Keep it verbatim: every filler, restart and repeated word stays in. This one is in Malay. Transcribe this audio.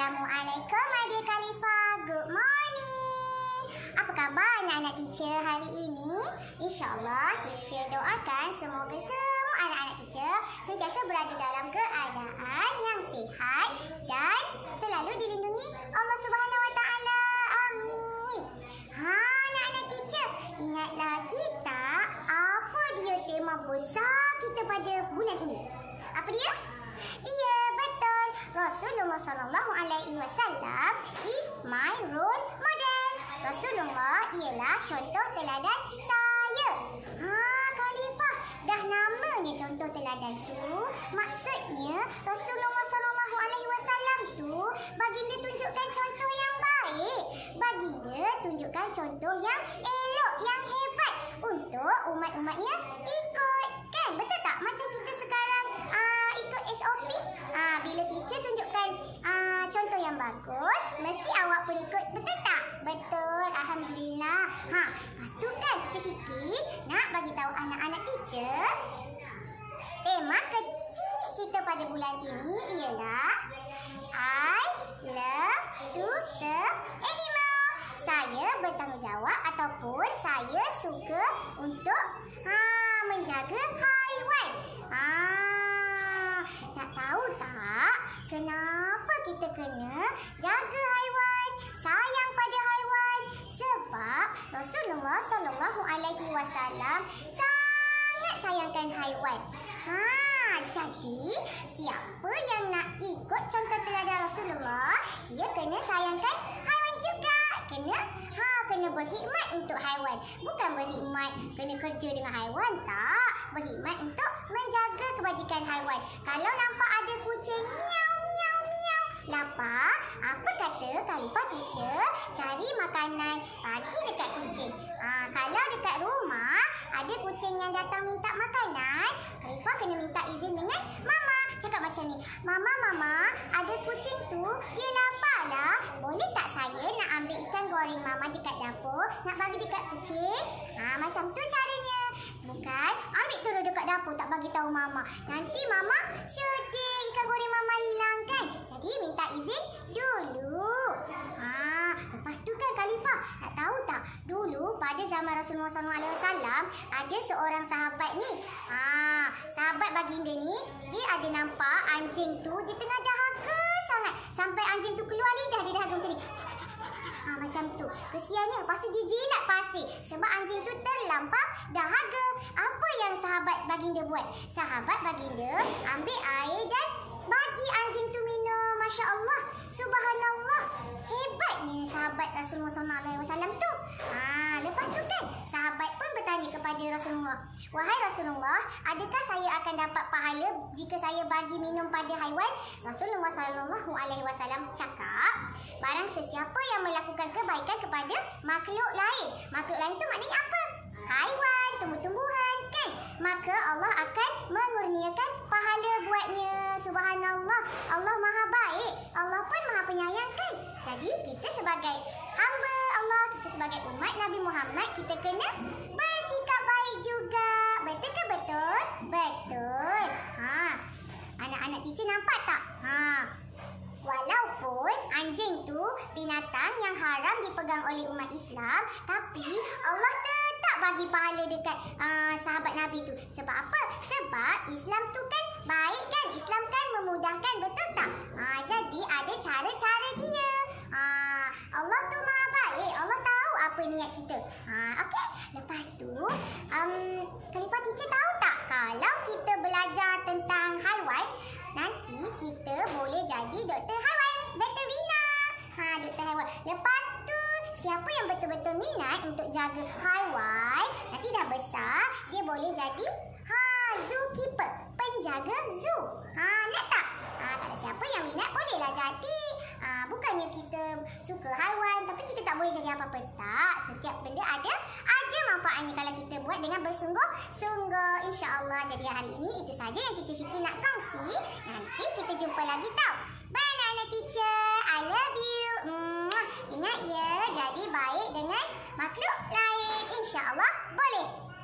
Assalamualaikum Adik Khalifah. Good morning. Apa khabar anak-anak teacher hari ini? InsyaAllah teacher doakan semoga semua anak-anak teacher sentiasa berada dalam keadaan yang sihat dan selalu dilindungi Allah Subhanahu Wa Taala. Amin. Ha, anak-anak teacher, ingatlah kita apa dia tema besar kita pada bulan ini? Apa dia? Iya, betul. Rasulullah sallallahu alaihi wasallam is my role model. Rasulullah ialah contoh teladan saya. Ha, Khalifah, dah namanya contoh teladan tu, maksudnya Rasulullah sallallahu alaihi wasallam tu baginda tunjukkan contoh yang baik. Baginda tunjukkan contoh yang elok, yang hebat untuk umat-umatnya ikut. Kan? Betul tak? Macam kita sekarang uh, ikut S O P. Uh, bila teacher tunjukkan uh, contoh yang bagus, mesti awak pun ikut. Betul tak? Betul. Alhamdulillah. Ha, lepas tu kan teacher sikit nak bagi tahu anak-anak teacher, tema kecil kita pada bulan ini ialah I love to serve animal. Saya bertanggungjawab ataupun saya suka untuk ha, menjaga haiwan. Ha, nak tahu tak kenapa kita kena jaga haiwan, sayang pada haiwan? Sebab Rasulullah sallallahu alaihi wasallam sangat sayangkan haiwan. Ha, jadi siapa yang nak ikut contoh teladan Rasulullah, dia kena sayangkan haiwan juga. Kena ha, kena berkhidmat untuk haiwan. Bukan berkhidmat kena kerja dengan haiwan, tak. Berkhidmat untuk menjaga kebajikan haiwan. Kalau nampak ada kucing miau miau miau lapar, apa kata Khalifah teacher cari makanan bagi dekat kucing. Ha, kalau dekat rumah ada kucing yang datang minta makanan, Khalifah kena minta izin dengan mama. Cakap macam ni, Mama, Mama, ada kucing tu, dia lapar lah. Boleh tak saya nak ambil ikan goreng Mama dekat dapur, nak bagi dekat kucing? Ha, macam tu caranya. Bukan ambil terus dekat dapur tak bagi tahu Mama. Nanti Mama sedih ikan goreng Mama hilang kan? Jadi minta izin dulu. Ha, lepas tu kan Khalifah, nak tahu tak? Dulu pada zaman Rasulullah sallallahu alaihi wasallam ada seorang sahabat ni. Ha, sahabat baginda ni, dia ada nampak anjing tu dia tengah dahaga sangat. Sampai anjing tu keluar lidah, dia dahaga macam ni. Ha, macam tu. Kesiannya, lepas tu dia jilat pasir. Sebab anjing tu terlampau dahaga. Apa yang sahabat baginda buat? Sahabat baginda ambil air dan bagi anjing tu minum. Masya Allah, subhanallah. Hebatnya sahabat Rasulullah sallallahu alaihi wasallam tu. Ha, lepas tu kan sahabat pun bertanya kepada Rasulullah, wahai Rasulullah, adakah saya akan dapat pahala jika saya bagi minum pada haiwan? Rasulullah sallallahu alaihi wasallam cakap, barang sesiapa yang melakukan kebaikan kepada makhluk lain. Makhluk lain tu maknanya apa? Haiwan, tumbuh-tumbuhan kan? Maka Allah akan mengurniakan pahala buatnya. Subhanallah, Allah maha baik, Allah pun maha penyayang kan? Jadi kita sebagai hamba Allah, kita sebagai umat Nabi Muhammad, kita kena bersikap baik juga. Betul ke betul? Betul. Ha, anak-anak teacher nampak tak? Ha, walaupun anjing tu binatang yang haram dipegang oleh umat Islam, tapi Allah tetap bagi pahala dekat uh, sahabat Nabi tu. Sebab apa? Sebab Islam tu kan baik kan? Islam kan memudahkan, betul tak? Uh, jadi ada cara-cara dia. Uh, Allah tu maha baik. Allah tahu apa niat kita. Uh, Okey. Lepas tu, um, Khalifah teacher tahu tak? Kalau kita belajar tentang haiwan, nanti kita boleh jadi doktor haiwan, veteriner. Ha, doktor haiwan. Lepas tu, siapa yang betul-betul minat untuk jaga haiwan, nanti dah besar, dia boleh jadi ha, zookeeper, penjaga zoo. Ha, nak tak? Ha, kalau siapa yang minat, bolehlah jadi. Ha, bukannya kita suka haiwan, tapi kita tak boleh jadi apa-apa. Tak. Setiap benda ada ada manfaatnya kalau kita buat dengan bersungguh-sungguh. InsyaAllah. Jadi hari ini itu saja yang teacher Siti nak kongsi. Nanti kita jumpa lagi tau. Bye anak-anak teacher. I love you. Mwah. Ingat ya, jadi baik dengan makhluk lain. InsyaAllah boleh.